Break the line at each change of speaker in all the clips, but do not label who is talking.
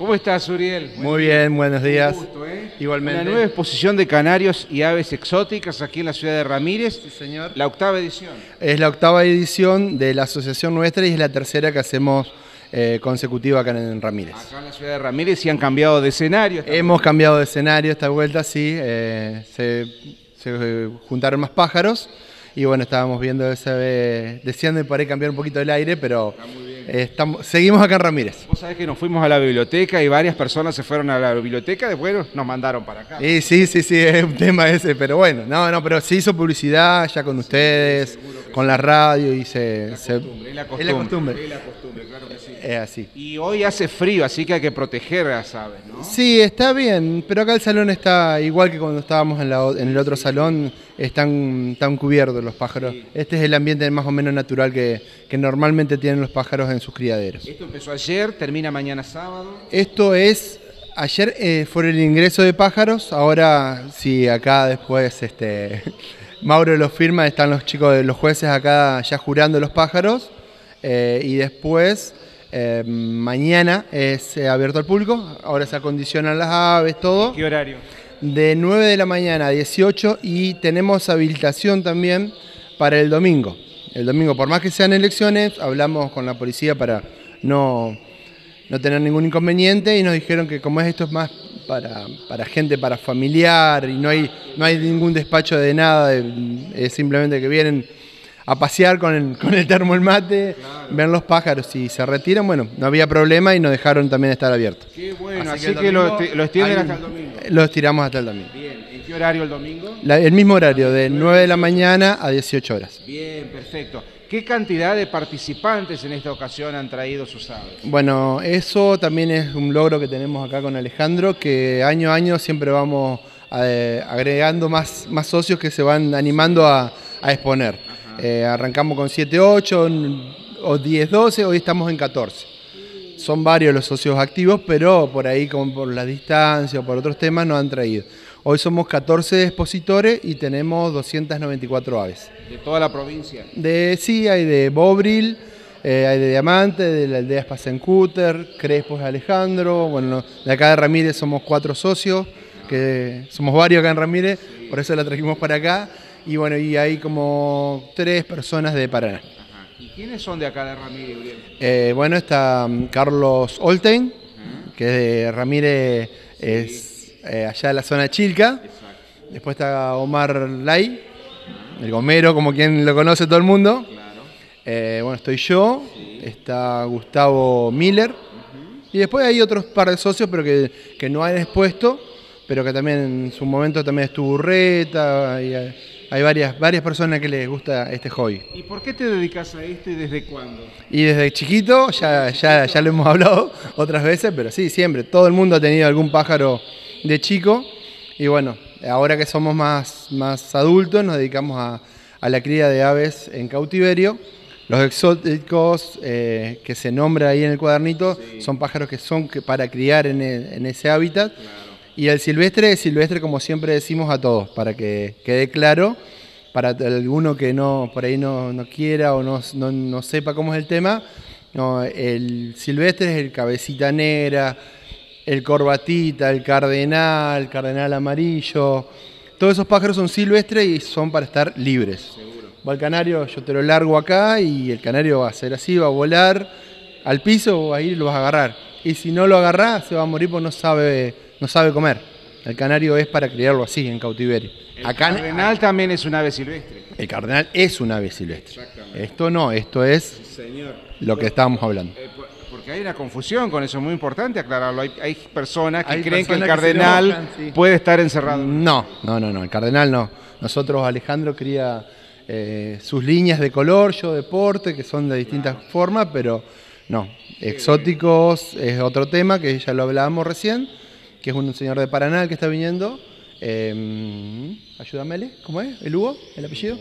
¿Cómo estás, Uriel?
Muy bien, buenos días.
Un gusto, ¿eh?
Igualmente.
Una nueva exposición de canarios y aves exóticas aquí en la ciudad de Ramírez.
Sí, señor.
La octava edición.
Es la octava edición de la asociación nuestra y es la tercera que hacemos consecutiva acá en Ramírez.
Acá en la ciudad de Ramírez y han cambiado de escenario.
Hemos cambiado de escenario esta vuelta, sí. Se juntaron más pájaros y bueno, estábamos viendo deseando por ahí cambiar un poquito el aire, pero seguimos acá en Ramírez.
Vos sabés que nos fuimos a la biblioteca y varias personas se fueron a la biblioteca, después nos mandaron para acá.
Sí, es un tema ese, pero bueno, pero se hizo publicidad ya con ustedes, con la radio y
Es la costumbre, claro que sí.
Es así.
Y hoy hace frío, así que hay que proteger a las aves, ¿no?
Sí, está bien, pero acá el salón está igual que cuando estábamos en el otro salón, están cubiertos los pájaros. Sí. Este es el ambiente más o menos natural que normalmente tienen los pájaros en sus criaderos.
Esto empezó ayer, termina mañana sábado.
Esto es, ayer fue el ingreso de pájaros, ahora sí, acá después Mauro lo firma, están los chicos de los jueces acá ya jurando los pájaros y después mañana es abierto al público, ahora se acondicionan las aves, todo.
¿Qué horario?
De 9 de la mañana a 18 y tenemos habilitación también para el domingo. El domingo, por más que sean elecciones, hablamos con la policía para no tener ningún inconveniente y nos dijeron que como esto es más para gente, para familiar y no hay ningún despacho de nada, es simplemente que vienen a pasear con el termo, el mate, claro, ven los pájaros y se retiran, bueno, no había problema y nos dejaron también estar abiertos.
Qué bueno, así que lo extienden hasta el domingo.
Lo estiramos hasta el domingo.
Bien, ¿en qué horario el domingo?
El mismo horario, de 9 de la mañana a 18 horas.
Bien, perfecto. ¿Qué cantidad de participantes en esta ocasión han traído sus aves?
Bueno, eso también es un logro que tenemos acá con Alejandro, que año a año siempre vamos agregando más socios que se van animando a exponer. Arrancamos con 7, 8 o 10, 12, hoy estamos en 14. Son varios los socios activos, pero por ahí, como por la distancia o por otros temas, nos han traído. Hoy somos 14 expositores y tenemos 294 aves.
¿De toda la provincia?
Sí, hay de Bobril, hay de Diamante, de la aldea Spasencúter, Crespo es Alejandro. Bueno, de acá de Ramírez somos 4 socios, que somos varios acá en Ramírez, por eso la trajimos para acá. Y bueno, y hay como 3 personas de Paraná.
Ajá. ¿Y quiénes son de acá de Ramírez, Uriel?
Bueno, está Carlos Olten, que es de Ramírez, es allá de la zona de Chilca.
Exacto.
Después está Omar Lai, el gomero, como quien lo conoce todo el mundo.
Claro.
Bueno, estoy yo, sí. Está Gustavo Miller. Y después hay otros par de socios, pero que no han expuesto, pero que también en su momento también estuvo Urreta. Y hay varias personas que les gusta este hobby.
¿Y por qué te dedicas a esto y desde cuándo?
Y desde chiquito, ya lo hemos hablado otras veces, pero sí, siempre. Todo el mundo ha tenido algún pájaro de chico. Y bueno, ahora que somos más adultos, nos dedicamos a la cría de aves en cautiverio. Los exóticos que se nombra ahí en el cuadernito, sí, son pájaros que son para criar en ese hábitat. Claro. Y el silvestre es silvestre, como siempre decimos a todos, para que quede claro, para alguno que por ahí no quiera o no sepa cómo es el tema. No, el silvestre es el cabecita negra, el corbatita, el cardenal amarillo. Todos esos pájaros son silvestres y son para estar libres. Seguro. Va el canario, yo te lo largo acá y el canario va a ser así, va a volar al piso o ahí lo vas a agarrar. Y si no lo agarrás, se va a morir porque no sabe comer. El canario es para criarlo así, en cautiverio.
El cardenal también es un ave silvestre.
El cardenal es un ave silvestre.
Exactamente.
Esto no, esto es, sí, señor, lo que estábamos hablando.
Porque hay una confusión con eso, es muy importante aclararlo. Hay personas que creen que el cardenal puede estar encerrado.
No, el cardenal no. Nosotros, Alejandro cría sus líneas de color, yo de porte, que son de distintas formas, pero no. Exóticos es otro tema que ya lo hablábamos recién, que es un señor de Paraná que está viniendo. Ayúdamele, ¿cómo es? ¿El Hugo? ¿El apellido?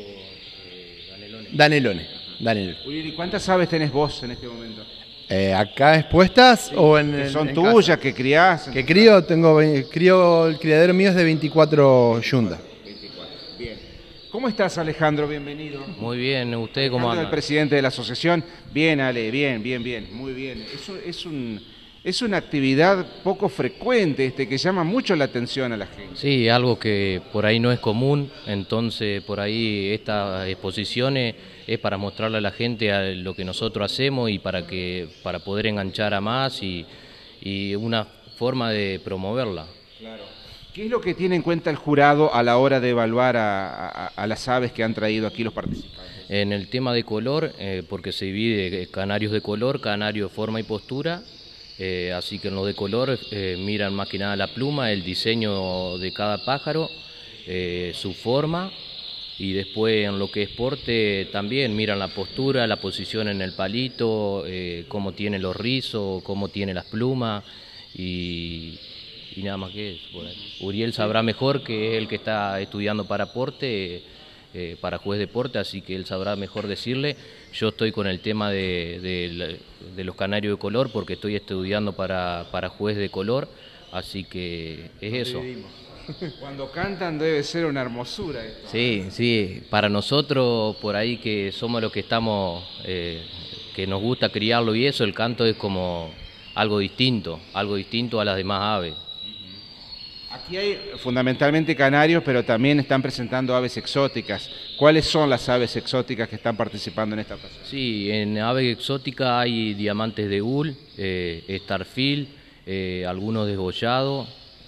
Danelone.
Uriel, ¿y cuántas aves tenés vos en este momento?
¿Acá expuestas, sí, o
que son tuyas, casa? Que criás.
Que crío, el criadero mío es de 24 yundas.
24, bien. ¿Cómo estás, Alejandro? Bienvenido.
Muy bien, ¿usted cómo anda?
El presidente de la asociación. Bien, Ale, bien, muy bien. Eso es Es una actividad poco frecuente, que llama mucho la atención a la gente.
Sí, algo que por ahí no es común, entonces por ahí estas exposiciones es para mostrarle a la gente a lo que nosotros hacemos y para poder enganchar a más y una forma de promoverla.
Claro. ¿Qué es lo que tiene en cuenta el jurado a la hora de evaluar a las aves que han traído aquí los participantes?
En el tema de color, porque se divide canarios de color, canario de forma y postura. Así que en lo de color miran más que nada la pluma, el diseño de cada pájaro, su forma, y después en lo que es porte también miran la postura, la posición en el palito, cómo tiene los rizos, cómo tiene las plumas y nada más que eso. Bueno, Uriel sabrá mejor, que es el que está estudiando para porte, para juez de porte, así que él sabrá mejor decirle. Yo estoy con el tema de los canarios de color porque estoy estudiando para juez de color, así que es eso.
Cuando cantan debe ser una hermosura esto.
Sí, sí, para nosotros por ahí que somos los que estamos, que nos gusta criarlo y eso, el canto es como algo distinto a las demás aves.
Aquí hay fundamentalmente canarios, pero también están presentando aves exóticas. ¿Cuáles son las aves exóticas que están participando en esta ocasión?
Sí, en aves exóticas hay diamantes de hul, starfield, algunos desgollados,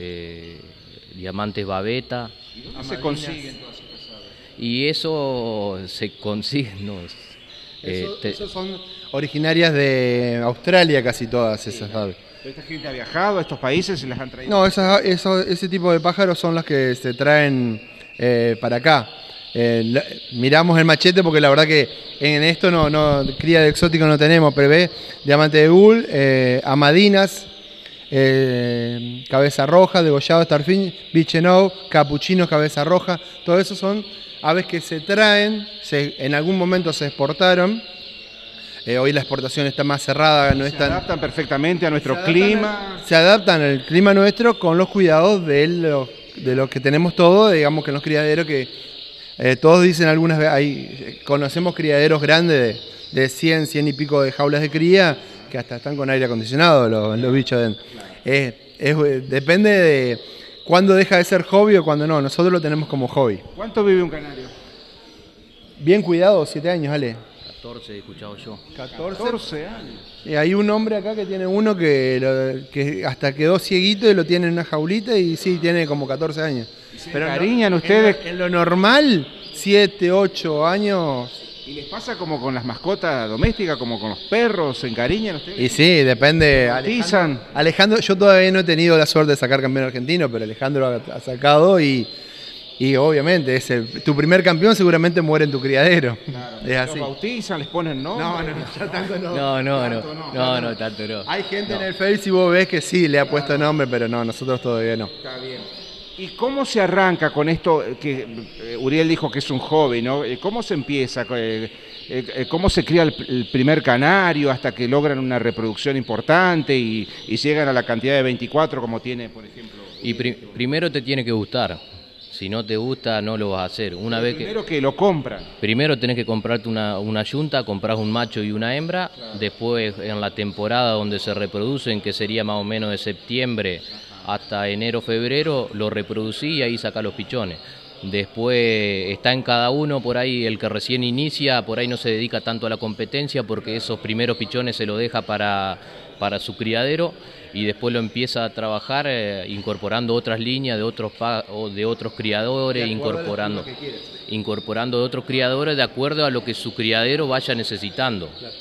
diamantes babeta.
¿Y dónde se consiguen todas estas aves?
Y eso se consigue, no,
Esos son originarias de Australia casi todas esas aves.
¿Esta gente ha viajado a estos países y las han traído?
No, ese tipo de pájaros son los que se traen para acá. Miramos el machete porque la verdad que en esto cría de exótico no tenemos, pero ve diamante de hul, amadinas, cabeza roja, degollado, starfin, bichenou, capuchinos, cabeza roja. Todo eso son aves que se traen, en algún momento se exportaron. Hoy la exportación está más cerrada, no es tan...
Se adaptan perfectamente a nuestro clima.
Se adaptan al clima nuestro con los cuidados de lo que tenemos todos, digamos que en los criaderos que todos dicen algunas veces, conocemos criaderos grandes de 100 y pico de jaulas de cría que hasta están con aire acondicionado los bichos dentro. Depende de cuándo deja de ser hobby o cuándo no, nosotros lo tenemos como hobby.
¿Cuánto vive un canario?
Bien cuidado, 7 años, Ale.
14 he escuchado yo.
14 años.
Hay un hombre acá que tiene uno que hasta quedó cieguito y lo tiene en una jaulita y sí, tiene como 14 años.
Pero cariñan ustedes.
En lo normal, 7, 8 años.
¿Y les pasa como con las mascotas domésticas, como con los perros? ¿Se encariñan ustedes?
Y sí, depende. Alejandro, yo todavía no he tenido la suerte de sacar campeón argentino, pero Alejandro ha sacado y obviamente tu primer campeón seguramente muere en tu criadero.
Claro.
Es así.
¿Los bautizan, les ponen nombre?
No, tanto no.
No, tanto no.
Hay gente en el Face y vos ves que sí le ha puesto nombre, pero no, nosotros todavía no.
Está bien. ¿Y cómo se arranca con esto que Uriel dijo que es un hobby, ¿no? ¿Cómo se empieza? ¿Cómo se cría el primer canario hasta que logran una reproducción importante y llegan a la cantidad de 24 como tiene, por ejemplo?
Y primero te tiene que gustar. Si no te gusta, no lo vas a hacer.
Primero que lo compran.
Primero tenés que comprarte una yunta, comprás un macho y una hembra. Claro. Después, en la temporada donde se reproducen, que sería más o menos de septiembre hasta enero, febrero, lo reproducí y ahí sacás los pichones. Después está en cada uno, por ahí el que recién inicia, por ahí no se dedica tanto a la competencia porque esos primeros pichones se lo deja para su criadero y después lo empieza a trabajar incorporando otras líneas de otros criadores, incorporando de otros criadores de acuerdo a lo que su criadero vaya necesitando.
Claro.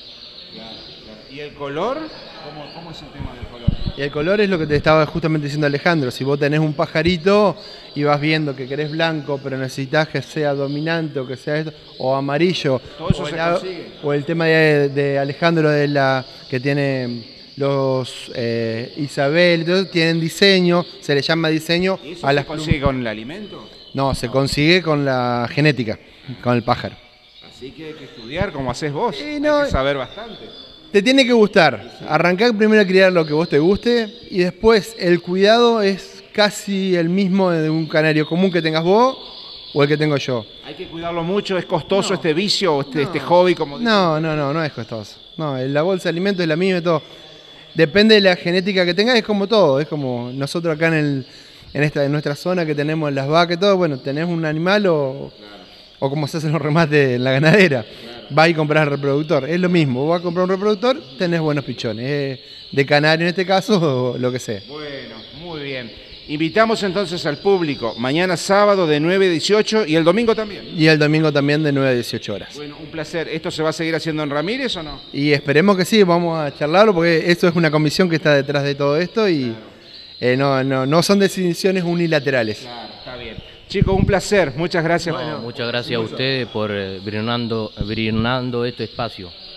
¿Y el color? ¿Cómo es el tema del color?
Y el color es lo que te estaba justamente diciendo Alejandro. Si vos tenés un pajarito y vas viendo que querés blanco, pero necesitas que sea dominante o que sea esto, o amarillo,
todo eso se consigue.
O el tema de Alejandro que tiene los Isabel, entonces tienen diseño, se le llama diseño.
¿Y eso se consigue con el alimento?
No, se consigue con la genética, con el pájaro.
Así que hay que estudiar como haces vos, hay que saber bastante.
Te tiene que gustar. Arrancar primero a criar lo que vos te guste y después el cuidado es casi el mismo de un canario común que tengas vos o el que tengo yo.
Hay que cuidarlo mucho, es costoso este vicio, este hobby como...
No es costoso. No, la bolsa de alimentos es la misma y todo. depende de la genética que tengas, es como todo, es como nosotros acá en nuestra zona que tenemos las vacas y todo, bueno, tenés un animal o como se hacen los remates en la ganadera, vas y compras el reproductor, es lo mismo, vos vas a comprar un reproductor, tenés buenos pichones, de canario en este caso o lo que sea.
Bueno, muy bien. Invitamos entonces al público, mañana sábado de 9 a 18 y el domingo también.
Y el domingo también de 9 a 18 horas.
Bueno, un placer. ¿Esto se va a seguir haciendo en Ramírez o no?
Y esperemos que sí, vamos a charlarlo porque esto es una comisión que está detrás de todo esto y no son decisiones unilaterales.
Claro, está bien. Chicos, un placer. Muchas gracias.
Muchas gracias a ustedes por brindando este espacio.